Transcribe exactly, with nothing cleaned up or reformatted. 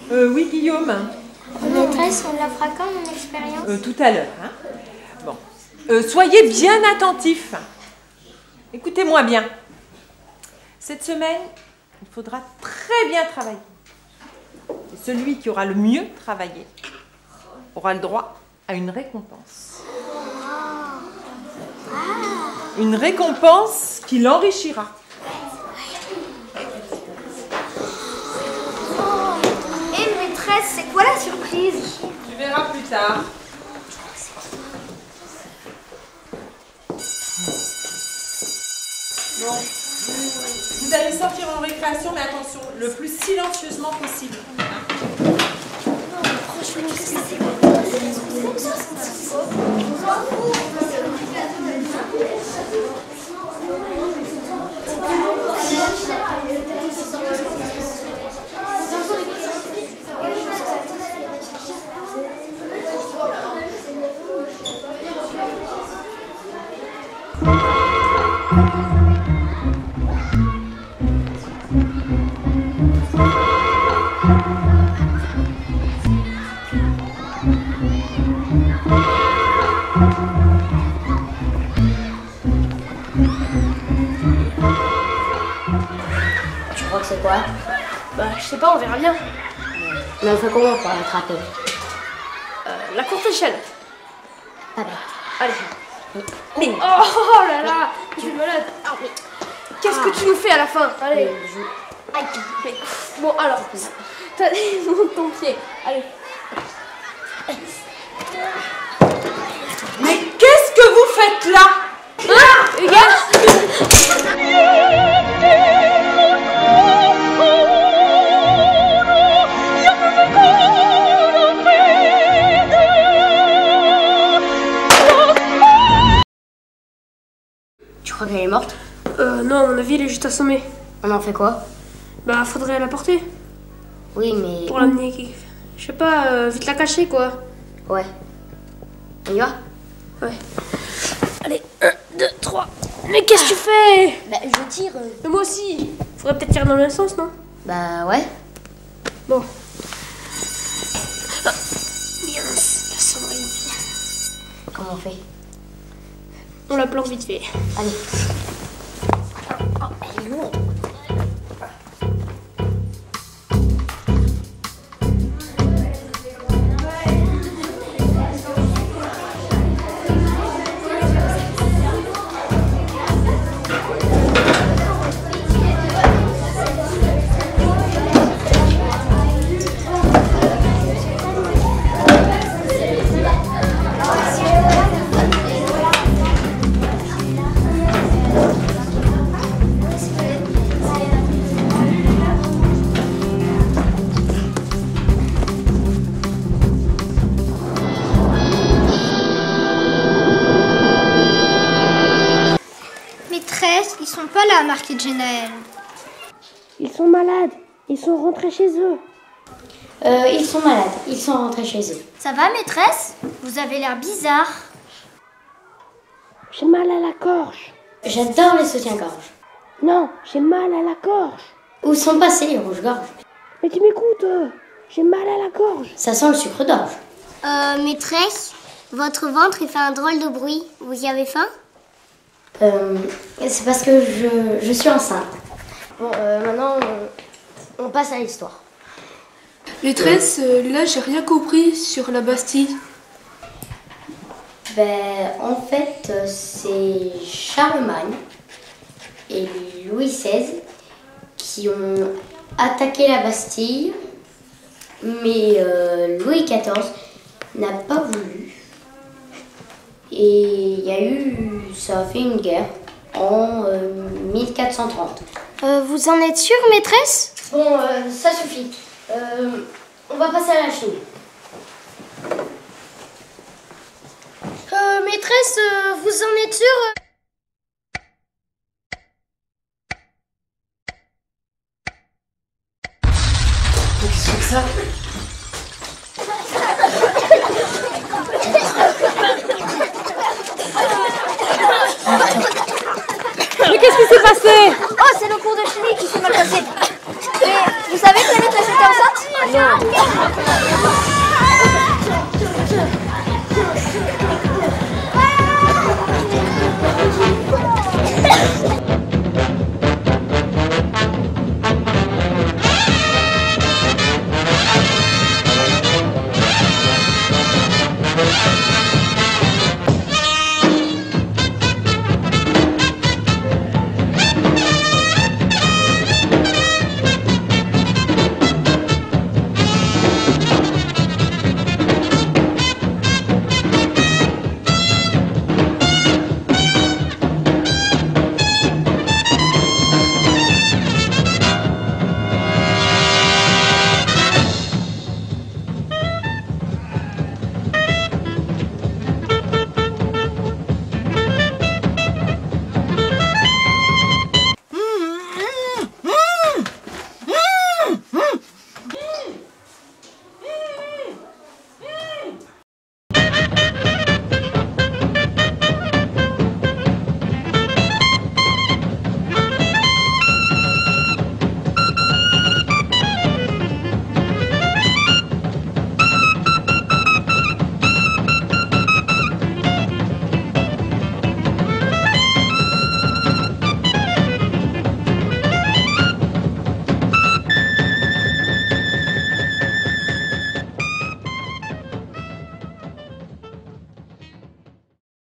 Euh, oui, Guillaume. Maîtresse, on la fera quand mon expérience? euh, Tout à l'heure. Hein. Bon. Euh, soyez bien attentifs. Écoutez-moi bien. Cette semaine, il faudra très bien travailler. Et celui qui aura le mieux travaillé aura le droit à une récompense. Une récompense qui l'enrichira. Et maîtresse, c'est quoi la surprise? Tu verras plus tard. Bon, vous allez sortir en récréation, mais attention, le plus silencieusement possible. Franchement, c'est Tu crois que c'est quoi? Bah, je sais pas, on verra bien. Mais on fait comment pour l'attraper? Euh, la courte échelle. Pas bête. Allez. Mais, oh, oh là là, tu es malade. Ah, mais qu'est-ce que tu nous fais à la fin? Allez. Aïe. Mais, bon, alors, t'as monte ton pied. Allez. Mais qu'est-ce que vous faites là? Ah, regarde. Tu crois qu'elle est morte? Euh, non, à mon avis, elle est juste assommée. On en fait quoi? Bah, faudrait la porter. Oui, mais... Pour l'amener, je sais pas, euh, vite la cacher, quoi. Ouais. On y va? Ouais. Allez, un, deux, trois. Mais qu'est-ce que tu fais? Bah, je tire. Mais moi aussi. Faudrait peut-être tirer dans le même sens, non? Bah, ouais. Bon. Ah. Mince, la sonnerie. Comment on fait? On la planque vite fait. Allez. Oh, elle est lourde. Maîtresse, ils sont pas là, Marc et Jenaël. Ils sont malades. Ils sont rentrés chez eux. Euh, ils sont malades. Ils sont rentrés chez eux. Ça va, maîtresse? Vous avez l'air bizarre. J'ai mal à la gorge. J'adore les soutiens-gorge. Non, j'ai mal à la gorge. Où sont passés les rouges-gorges? Mais tu m'écoutes, euh, j'ai mal à la gorge. Ça sent le sucre d'orge. Euh, maîtresse, votre ventre, il fait un drôle de bruit. Vous y avez faim? Euh, c'est parce que je, je suis enceinte. Bon, euh, maintenant, on, on passe à l'histoire. Maîtresse, euh, là, j'ai rien compris sur la Bastille. Ben, en fait, euh, c'est Charlemagne et Louis seize qui ont attaqué la Bastille, mais euh, Louis quatorze n'a pas voulu. Et il y a eu, ça a fait une guerre en euh, mille quatre cent trente. Euh, vous en êtes sûre, maîtresse? Bon, euh, ça suffit. Euh, on va passer à la Chine. Euh, maîtresse, euh, vous en êtes sûre? Qu'est-ce que c'est que ça? Mais qu'est-ce qui s'est passé? Oh, c'est le cours de chimie qui s'est mal passé. Mais vous savez que la maîtresse était enceinte? non.